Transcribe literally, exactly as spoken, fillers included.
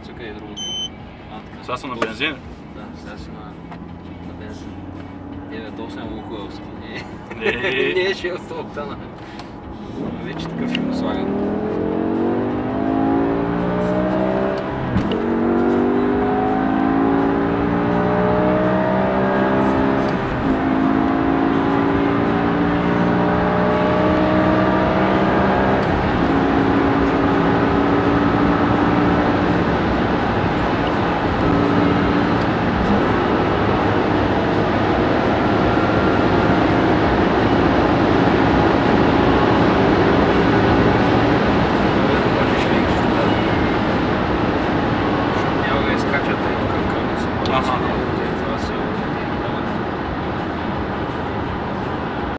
цъка и другото. Сега съм на бензин? Да, сега си на, на бензин. девет осем лукойлски. Не, Не, не е шест октана. Вече такъв ще го слагам.